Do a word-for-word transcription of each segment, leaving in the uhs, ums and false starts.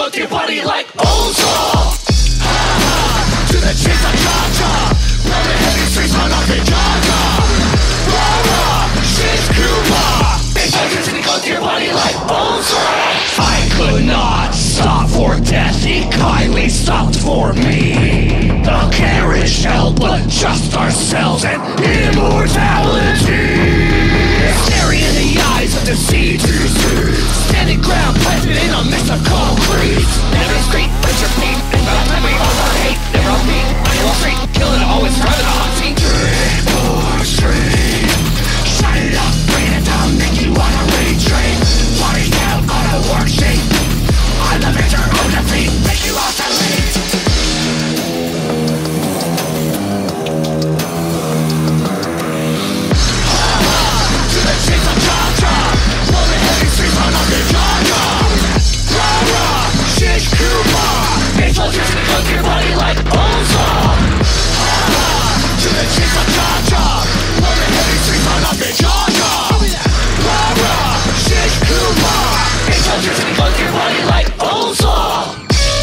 go through your body like old soul. To the chase of cha-cha, rolling heavy streets on our jaja. Rah-rah, shish kuba, big soldiers and go through your body like old soul. I could not stop for death, he kindly stopped for me. The carriage held but just ourselves and immortality. Staring in the eyes of the sea to sea, standing ground planted in a mist of concrete. Never street, but your feet, and about memory of our hate. Never on beat, on Wall Street, killing it, always driving a hot seat. Dream or stream, shut it up, bring it down, make you wanna retreat. Bodies down on a worksheet, on the victor of defeat, make you oscillate. Soldiers in the your body like old soul. To the chase of cha-cha, rolling heavy streets on our jaja. Rah-rah, shish kuba, big soldiers in the your body like old soul.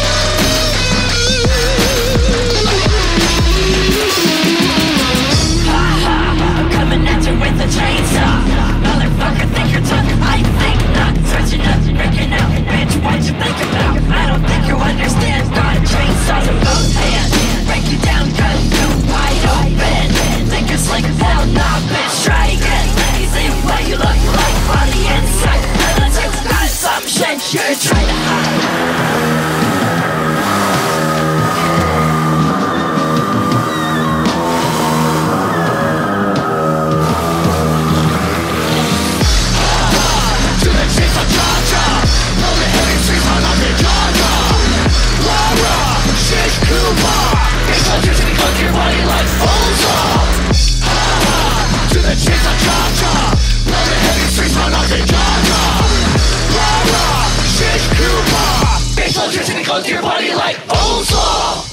I'm coming at you with a chainsaw. Motherfucker, think you're tough, I think not. Switching up, breaking out, bitch, what you think about? I don't think you understand. Chainsaws in both hands, break you down, cut you wide open. Think it's like hell, nah, bitch, try again. Easy way you look like on the inside. Unless you got some shit you're trying to hide. Soldiers in the your body like old soul. To the chase of cha-cha, rolling heavy streets on our jaja. Rah-rah, shish kuba, big soldiers in the your body like old soul.